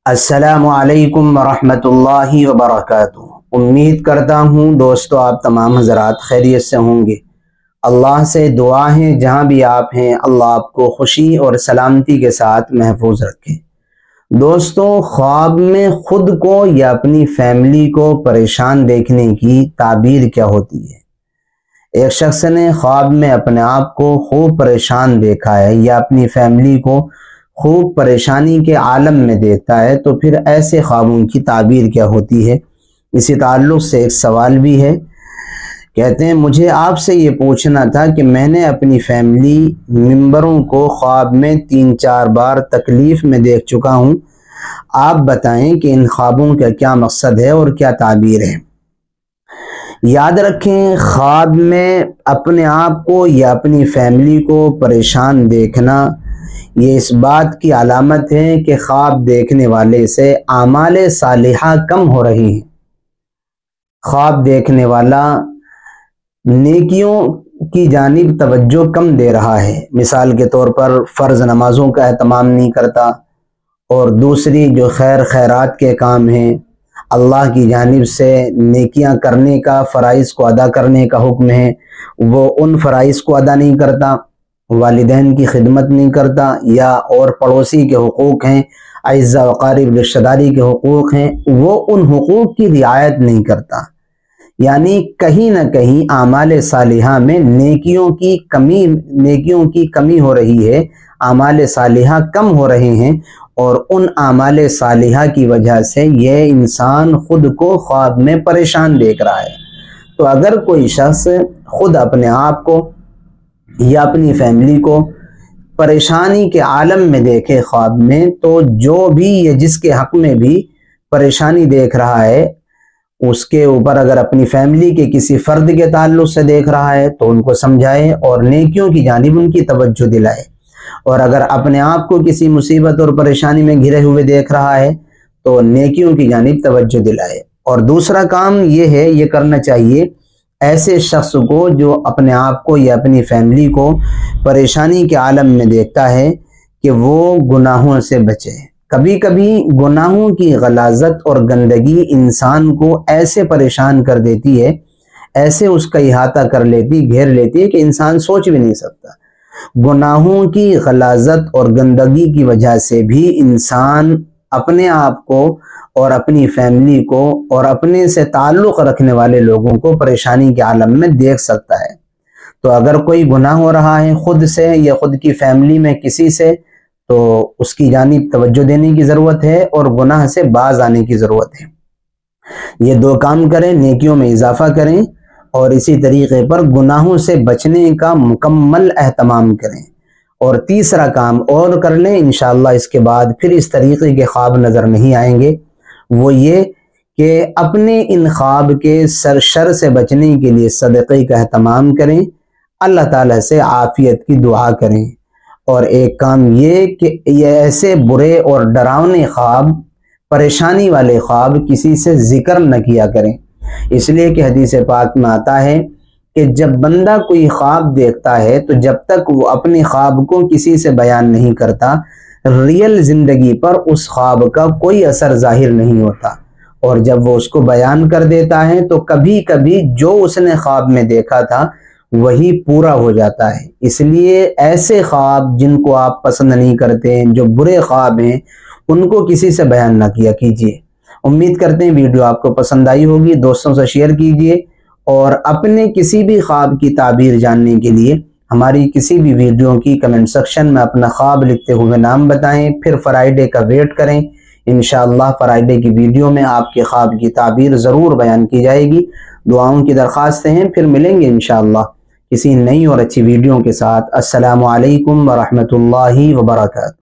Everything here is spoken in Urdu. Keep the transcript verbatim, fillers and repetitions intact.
السلام علیکم ورحمۃ اللہ وبرکاتہ۔ امید کرتا ہوں دوستو آپ تمام حضرات خیریت سے ہوں گے۔ اللہ سے دعا ہے جہاں بھی آپ ہیں اللہ آپ کو خوشی اور سلامتی کے ساتھ محفوظ رکھے۔ دوستو، خواب میں خود کو یا اپنی فیملی کو پریشان دیکھنے کی تعبیر کیا ہوتی ہے؟ ایک شخص نے خواب میں اپنے آپ کو خوب پریشان دیکھا ہے یا اپنی فیملی کو خوب پریشانی کے عالم میں دیکھتا ہے تو پھر ایسے خوابوں کی تعبیر کیا ہوتی ہے؟ اسی تعلق سے ایک سوال بھی ہے۔ کہتے ہیں مجھے آپ سے یہ پوچھنا تھا کہ میں نے اپنی فیملی ممبروں کو خواب میں تین چار بار تکلیف میں دیکھ چکا ہوں، آپ بتائیں کہ ان خوابوں کا کیا مقصد ہے اور کیا تعبیر ہے؟ یاد رکھیں، خواب میں اپنے آپ کو یا اپنی فیملی کو پریشان دیکھنا یہ اس بات کی علامت ہے کہ خواب دیکھنے والے سے اعمال صالحہ کم ہو رہی ہیں۔ خواب دیکھنے والا نیکیوں کی جانب توجہ کم دے رہا ہے، مثال کے طور پر فرض نمازوں کا اہتمام نہیں کرتا، اور دوسری جو خیر خیرات کے کام ہیں، اللہ کی جانب سے نیکیاں کرنے کا، فرائض کو ادا کرنے کا حکم ہے، وہ ان فرائض کو ادا نہیں کرتا، والدین کی خدمت نہیں کرتا، یا اور پڑوسی کے حقوق ہیں، اعزاء وقارب رشتہ داری کے حقوق ہیں، وہ ان حقوق کی رعایت نہیں کرتا۔ یعنی کہیں نہ کہیں اعمال صالحہ میں نیکیوں کی کمی نیکیوں کی کمی ہو رہی ہے، اعمال صالحہ کم ہو رہے ہیں، اور ان اعمال صالحہ کی وجہ سے یہ انسان خود کو خواب میں پریشان دیکھ رہا ہے۔ تو اگر کوئی شخص خود اپنے آپ کو یا اپنی فیملی کو پریشانی کے عالم میں دیکھے خواب میں، تو جو بھی یہ جس کے حق میں بھی پریشانی دیکھ رہا ہے، اس کے اوپر اگر اپنی فیملی کے کسی فرد کے تعلق سے دیکھ رہا ہے تو ان کو سمجھائے اور نیکیوں کی جانب ان کی توجہ دلائے، اور اگر اپنے آپ کو کسی مصیبت اور پریشانی میں گھرے ہوئے دیکھ رہا ہے تو نیکیوں کی جانب توجہ دلائے۔ اور دوسرا کام یہ ہے، یہ کرنا چاہیے ایسے شخص کو جو اپنے آپ کو یا اپنی فیملی کو پریشانی کے عالم میں دیکھتا ہے کہ وہ گناہوں سے بچے۔ کبھی کبھی گناہوں کی غلاظت اور گندگی انسان کو ایسے پریشان کر دیتی ہے، ایسے اس کا احاطہ کر لیتی، گھیر لیتی ہے کہ انسان سوچ بھی نہیں سکتا۔ گناہوں کی غلاظت اور گندگی کی وجہ سے بھی انسان اپنے آپ کو اور اپنی فیملی کو اور اپنے سے تعلق رکھنے والے لوگوں کو پریشانی کے عالم میں دیکھ سکتا ہے۔ تو اگر کوئی گناہ ہو رہا ہے خود سے یا خود کی فیملی میں کسی سے، تو اس کی جانب توجہ دینے کی ضرورت ہے اور گناہ سے باز آنے کی ضرورت ہے۔ یہ دو کام کریں، نیکیوں میں اضافہ کریں، اور اسی طریقے پر گناہوں سے بچنے کا مکمل اہتمام کریں۔ اور تیسرا کام اور کر لیں، انشاءاللہ اس کے بعد پھر اس طریقے کے خواب نظر نہیں آئیں گے، وہ یہ کہ اپنے ان خواب کے سر شر سے بچنے کے لیے صدقے کا اہتمام کریں، اللہ تعالیٰ سے عافیت کی دعا کریں۔ اور ایک کام یہ کہ یہ ایسے برے اور ڈراؤنے خواب، پریشانی والے خواب کسی سے ذکر نہ کیا کریں، اس لیے کہ حدیث پاک میں آتا ہے کہ جب بندہ کوئی خواب دیکھتا ہے تو جب تک وہ اپنے خواب کو کسی سے بیان نہیں کرتا، ریئل زندگی پر اس خواب کا کوئی اثر ظاہر نہیں ہوتا، اور جب وہ اس کو بیان کر دیتا ہے تو کبھی کبھی جو اس نے خواب میں دیکھا تھا وہی پورا ہو جاتا ہے۔ اس لیے ایسے خواب جن کو آپ پسند نہیں کرتے ہیں، جو برے خواب ہیں، ان کو کسی سے بیان نہ کیا کیجیے۔ امید کرتے ہیں ویڈیو آپ کو پسند آئی ہوگی، دوستوں سے شیئر کیجیے، اور اپنے کسی بھی خواب کی تعبیر جاننے کے لیے ہماری کسی بھی ویڈیو کی کمنٹ سیکشن میں اپنا خواب لکھتے ہوئے نام بتائیں، پھر فرائیڈے کا ویٹ کریں۔ انشاءاللہ فرائیڈے کی ویڈیو میں آپ کے خواب کی تعبیر ضرور بیان کی جائے گی۔ دعاؤں کی درخواستیں ہیں، پھر ملیں گے انشاءاللہ کسی نئی اور اچھی ویڈیو کے ساتھ۔ السلام علیکم ورحمۃ اللہ وبرکاتہ۔